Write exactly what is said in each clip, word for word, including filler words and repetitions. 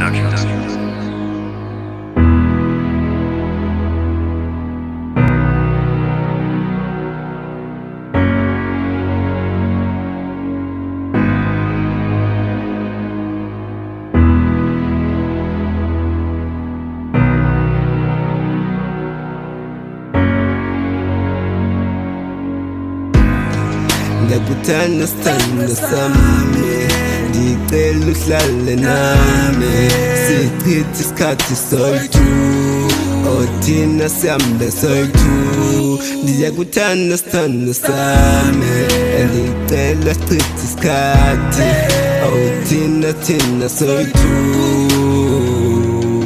Ndakuthanda sithanda sami, ngicela uhlale nami, sichithe isikhathi soyi-two, othina sihambe soyi-two. Ndiyakuthanda sithanda sami, ngicela sichithe isikhathi, othina thina soyi-two.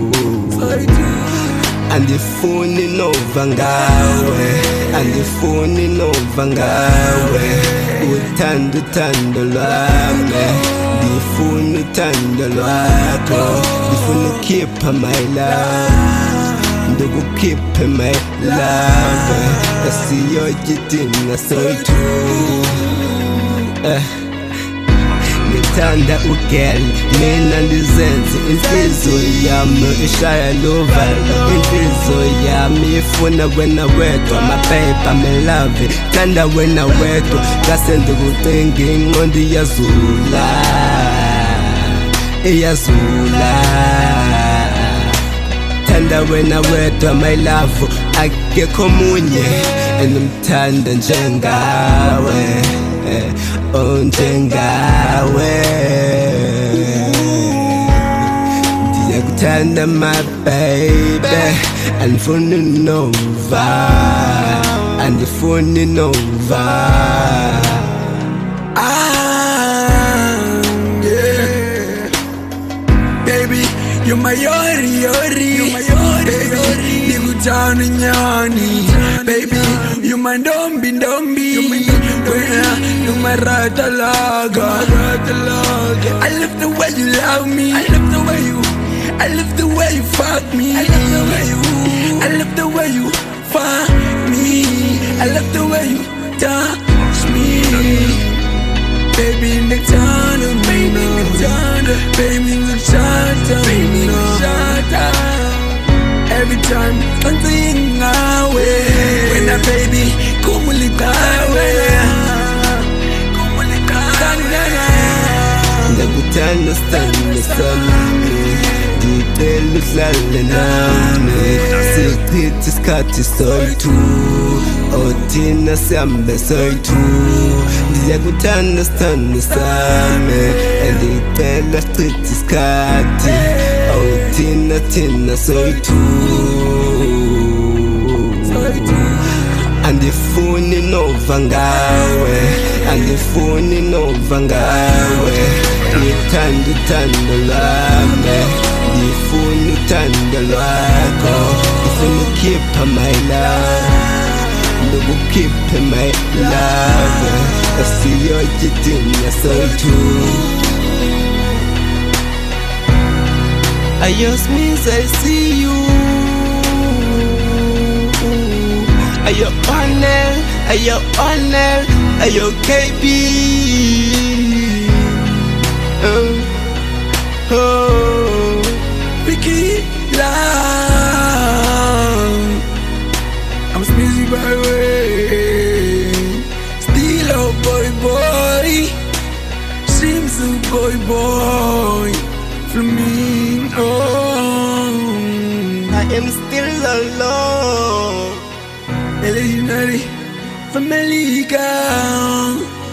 Andifuni nova ngawe, andifuni nova ngawe, uthanda uthando lwami, ndifuna uthando lwakho, ndifuna ukhipha my love, ndikukhiphe my love, asiyotye thina soyi-two. Ngithanda ugel, mina ndizenze inhliziyo yami ishaya luvalo, inhliziyo yami ifuna wena wedwa, my babe I'm in love, thanda wena wedwa, ngase ndikucinga ingqondo iyazula, iyazula. Thanda wena wedwa my love, akekho munye enimthanda njengawe, oh njengawe. Ndiyakuthanda my baby, andifuni nova, andifuni nova. Ah, yeah. Baby, you're my yori yori, you're my yori yori. Ndikuthanda nyani, baby, you're my ndombi ndombi, you're my ratalaga. I love the way you love me, I love the way you, I love the way you fuck me, I love the way you, I love the way you fuck me, I love the way you touch me. Baby in the tunnel, baby in the tunnel, baby in the shelter, baby in the shelter. Every time something away, when a baby come with it away. Ndakuthanda sithanda sami, ngicela uhlale nami, sichithe isikhathi soyi-two, othina sihambe soyi-two. Ndiyakuthanda sithanda sami, ngicela sichithe isikhathi, othina thina soyi-two. Andifuni nova ngawe, andifuni nova ngawe, ngithanda uthando lwami, ndifuna uthando lwakho, ndifuna ukhipha my love, ndikukhiphe my love, asiyotye thina soyi-two. Ayos means I see you. Ayo Onel, ayo Onel, ayo K B. Oh, oh, Vicky Love, I'm Smizzy by way, Stilo boy boy, Shimsu boy boy, Flamingo. I am still alone. Legendary family girl.